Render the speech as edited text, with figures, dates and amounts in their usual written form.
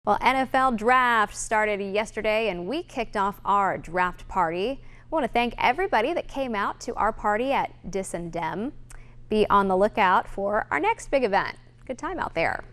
Well, NFL draft started yesterday and we kicked off our draft party. We want to thank everybody that came out to our party at Dis Dem. Be on the lookout for our next big event. Good time out there.